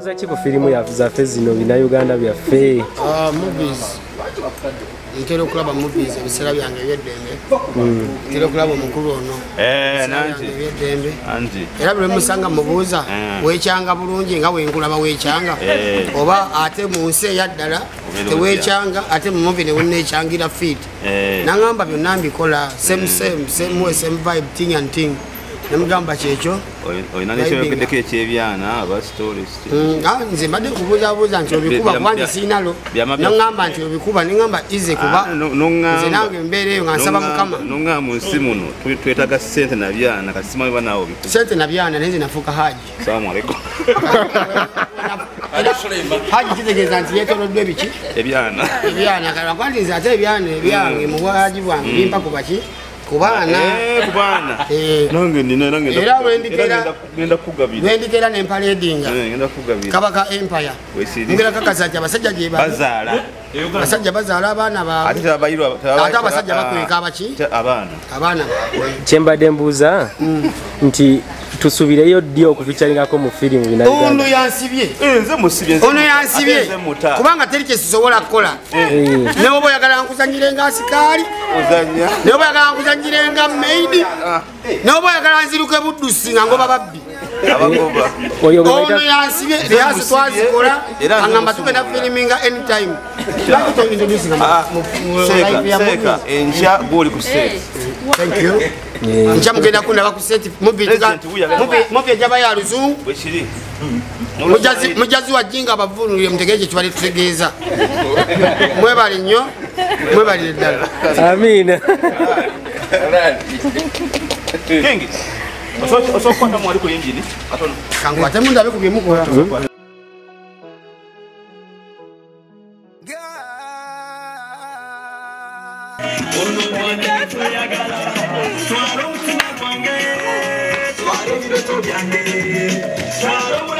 Obuuza ki ku firimu zaffe zino bina Uganda byaffe? Movies. Ntera okulaba movies ebiseera byange eby'eddembe. Ntera okulaba omukulu ono. Nanti. Eby'eddembe. Era bwe musanga mubuuza weekyanga bulungi nga wenkulaba weekyanga. Oba ate mu nsi eyaddala teweekyanga ate mu movie ne wenneekyangira fit. Nangamba byonna mbikola same vibe thing and thing. Namugamba kyekyo. Oyina n'ekyoyogeddeko ekyebyana aba stories. Nze mbadde kubuuzaabuuza nti obikuba kubanga siinalo. Nangamba nti obikuba nengamba ize kuba nze nange mbeera eyo nga nsaba Mukama. Nongamba mu nsi muno twetaaga ssente na byana kasima biba naawe bikuba. Ssente na byana naye nze nafuuka Haji. Salaamu alaikum. Haji kitegeeza nti yeetoloddwa ebiki? Ebyana. Ebyana kalwakwati nze ate ebyana ebyange mu bwaji bwange bimpa ku baki? Kubaana. Kubaana. Nange nina nange. Era ngenda kugabira. Wendikera n'empale edinga. Ngenda kugabira. Kabaka Empire. Ngera kakasajja abasajja gye bazaala. Abasajja bazaala abaana ba. Ate abayirwa ate abasajja bakweka abaki? Abaana. Kyembadde mbuuza nti tusubireyo ddi okufeaturingako mu firimu bina Uganda. Ono yansibye. Nze musibye. Ono yansibye. Kubanga teri kye sisobola kukola. Ne oba oyagala nkuzanyire nga asikaali. Ozanya. Ne oba oyagala nkuzanyire nga maid. Ne oba oyagala nziruke buddusi nga ngoba babbi. Abagoba. Ono yansibye. Rehearsal twazikola. Angamba tugenda filiminga anytime. Seka. Enja goli ku set. Thank you. Ncha mugenda kundaba ku set movie ejaba ya luzungu bwekiri mujazi wa jinga abavunulire mutegeeje kibali tutegeeza mwebali nnyo mwebali ddala amina kengi osokwata mwali ku yinjini atono kangu ate mundabe ku byemukola Swallow